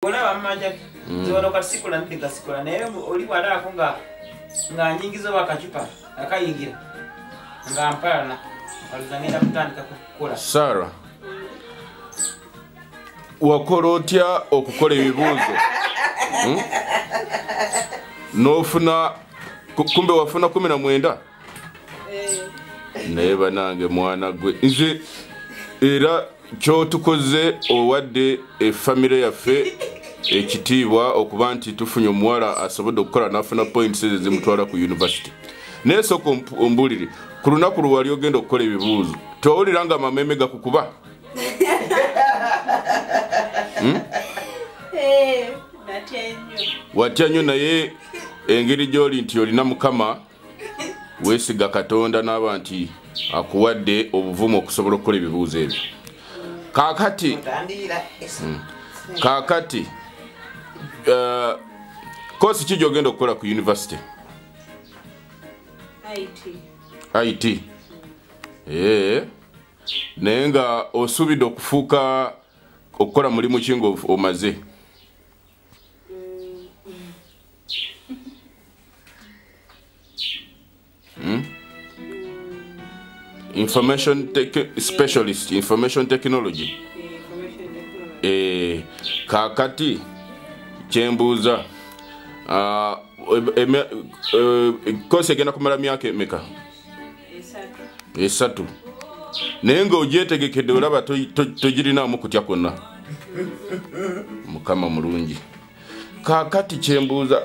olaba mmanja zono kasikula ndiga sikula naye oli bwalako nga nyingizo bakacupa akayingira nga mpalana alizangenda kutandika kukola. Sarah, wakola otya okukola ebibuuzo? N'ofuna kumbe wafuna 19? Naye banange mwana gwe nze era kyotukoze owadde efamire yaffe ekitiibwa okuba nti tufunye omuwala asobodde okukola n'afuna points ezimutwala ku university. Naye sooka ombulire ku lunaku lwali ogenda okukola ebibuuzo towulira nga amameme gakukuba? Watya nnyo naye engeri gy'oli nti olina Mukama weesiga Katonda n'aba nti akuwadde obuvumu okusobola okukola ebibuuzo ebyo. Kaakati kosi ki gy'ogenda okukola ku university? IT. Naye nga osuubidde okufuuka okukola mulimu ki nga omaze? Information specialist, information technology. Kaakati kyembuuza kosi egenda kumala myaka emeka? 3. Naye nga ogyetegekedde olaba togirinaamu kutya kwonna. Mukama mulungi. Kaakati kyembuuza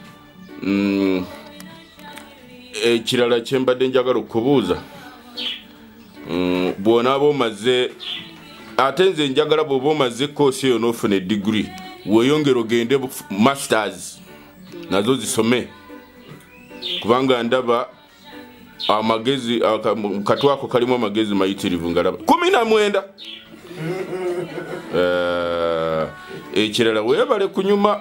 ekirala kyembadde njagala okubuuza bw'onaaba omaze ate nze njagala bw'oba omaze koosi eyo n'ofuna degree weeyongera ogende masters nazo zisome kubanga ndaba amagezi katwako kalimu amagezi mayitirivu ngalaba 19 ekirala weebale kunyuma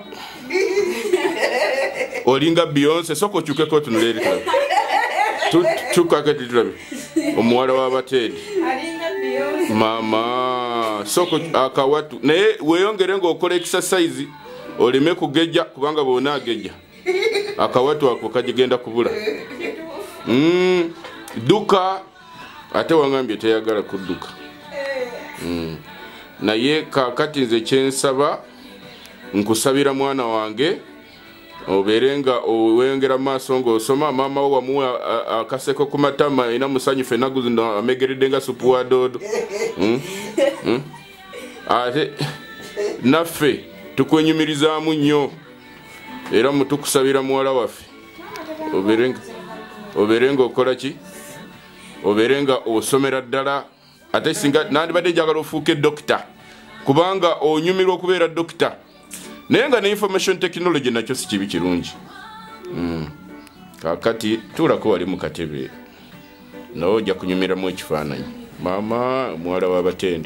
olinga Beyonce soko okyukeko tunulere tukakati tulabe omuwala w'abateedi mama soko akawatu naye weeyongere ng'okola exercise oleme kugejja kubanga boona agejja akawatu ako kagenda kubula. Duka ate wangambye teyagala kudduka. Naye kaakati nze kyensaba nkusabira mwana wange oberenga owengera maaso ng'osoma maama wo wamuwa akaseko ku matama ina musanyufu ennaku zino amegeredde nga supu wa doodo. Ate naffe tukwenyumirizaamu nnyo era mutukusabira muwala waffe oberenga okola ki? Oberenga osomera ddala ate singa nandibadde njagala ofuuke dokita kubanga onyumirwa okubeera dokita naye nga ne information technology nakyo si kibi kirungi. Kaakati tuulako wali mu katebe nawe ojja kunyumiramu ekifaananyi maama muwala w'abatendi.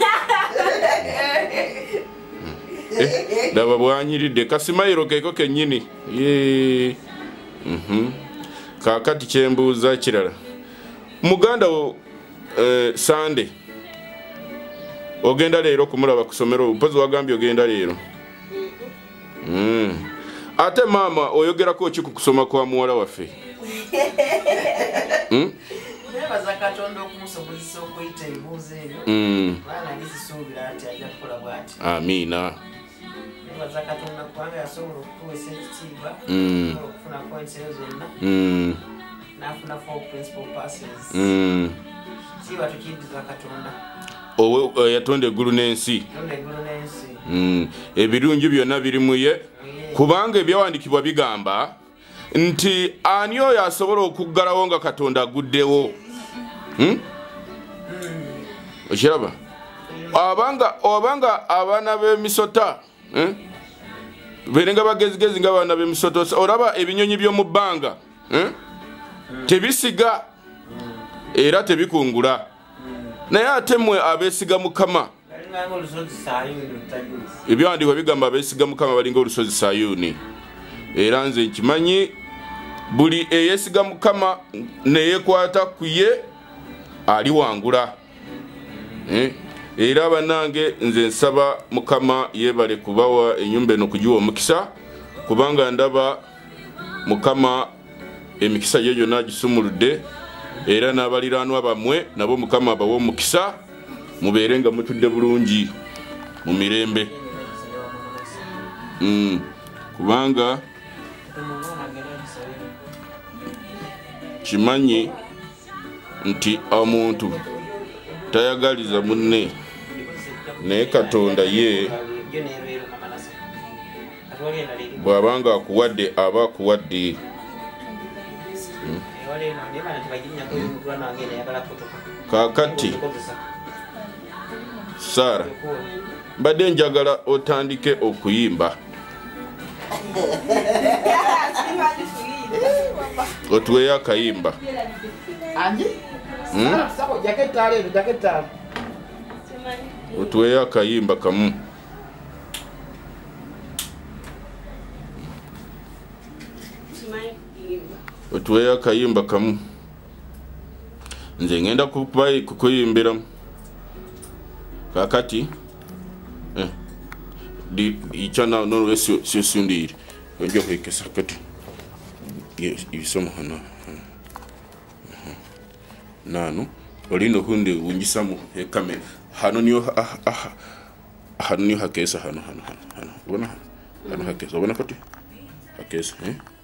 Daba bwanyiridde kasimayiro keeko kennyini. Kaakati kyembuuza kirala muganda wo Sande ogenda leero kumulaba ku ssomero mpozi wagambye ogenda leero? Ate maama oyogerako ki ku kusoma kwa muwala waffe? Nebaza Katonda okumusobozesa okuyita ebibuuzo ebyo baana bizisuubira ati ajja kukola bw'ati. Amiina. Nebaza Katonda kubanga yasobola okutuweesa ekitiibwa okufuna points ezo zonna n'afuna 4 principal passes. Kiba tukiddiza Katonda yatonda eggulu n'ensi. Ebirungi byonna biri mu ye kubanga ebyawandiikibwa bigamba nti ani oyo asobola okuggalawo nga Katonda aguddewo? Okiraba obanga abaana b'emisota berenga bagezigezi nga abaana b'emisota olaba ebinyonyi by'omu bbanga tebisiga era tebikungula naye ate mmwe abeesiga Mukama ebyawandiikibwa bigamba abeesiga Mukama balinga olusozi Sayuuni. Era nze nkimanyi buli eyeesiga Mukama neyekwata ku ye ali wangula. era bannange nze nsaba Mukama yebale kubawa ennyumba eno kugiwa omukisa kubanga ndaba Mukama emikisa gye gyonna agisumuludde era n'abaliraanwa bammwe nabo Mukama abawa omukisa mubeere nga mutudde bulungi mu mirembe kubanga kimanyi nti omuntu tayagaliza munne naye Katonda ye bw'abanga akuwadde aba akuwadde kakati Sara mbadde njagala otandike okuyimba otuweyo akayimba otuweyo akayimba kamu otuweyo akayimba kamu nze ngenda kukuyimbiramu kakati ichana no sundiri njo kwekesa kati ibisomo hano nano olino hunde unjisamu kamera hano niyo hakesa hano ubona hano hakesa ubona kati hakesa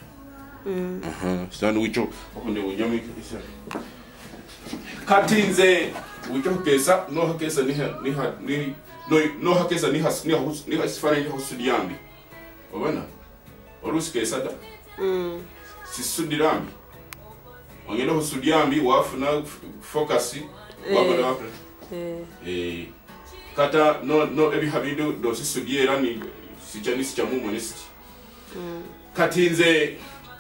sanu wicho hunde unyami kisa kati nze wicho hakesa no hakesa no hakesa ni hasifana ni hasudiambi obana olusikesa da sisudirambi ongenda hasudiambi wafuna focus wabana kata no ebi habido do sisudiera ni sichanisi cha mumonesti kati nze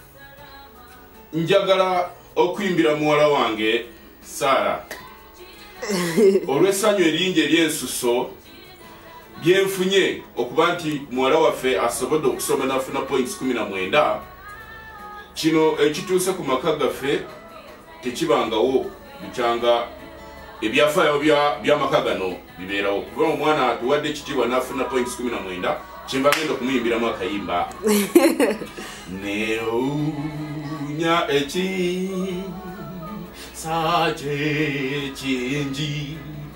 njagala okwimbira muwala wange Sara olwesanyu eringi eryensuso byenfunye okuba nti muwala waffe asobodde okusoma n'afuna points 19 kino ekituuse ku maka gaffe tekibangawo bikyanga ebyafaayo by'amaka gano bibeerawo kuba omwana atuwadde ekitiibwa n'afuna points 19 kyemba genda okumuyimbiramu akayimba neunya eki saje chinji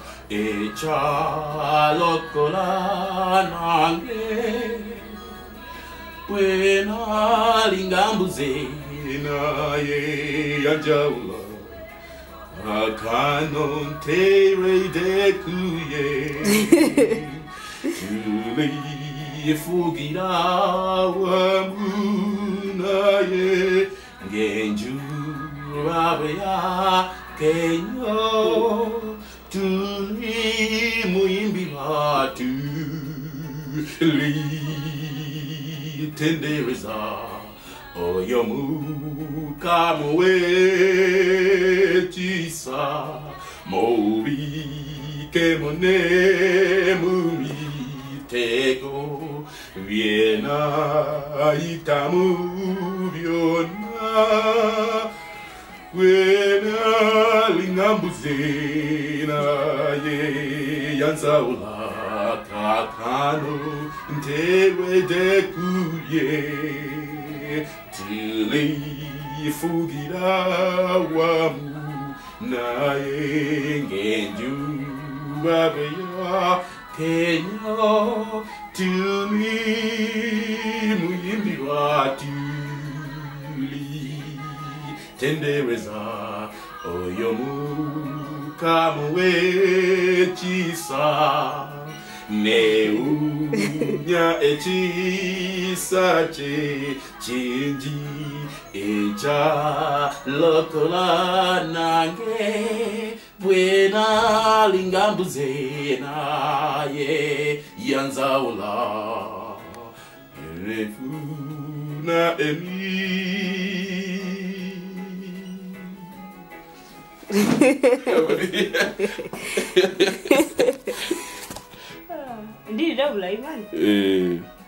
echalokola nange wena lingambuze naye yanjaula akano ntere kuye tuli fugira wamunaye ngenju Rabia Kenyo Tuli muimbi watu Li tendereza Oyomu kamuwe Chisa Mobi Kemone Mumi Tego Viena Itamu Viona wena lingambuzena ye yanzaula kakano ntewe dekuye tili fugira wamu naye ngenju babeya Kenya tili muyimbi watu tendereza oyomu kamuwe chisa neunya echisa che chinji echa lokola nange buena lingambuze naye yanzaula refuna Did you double, Ivan?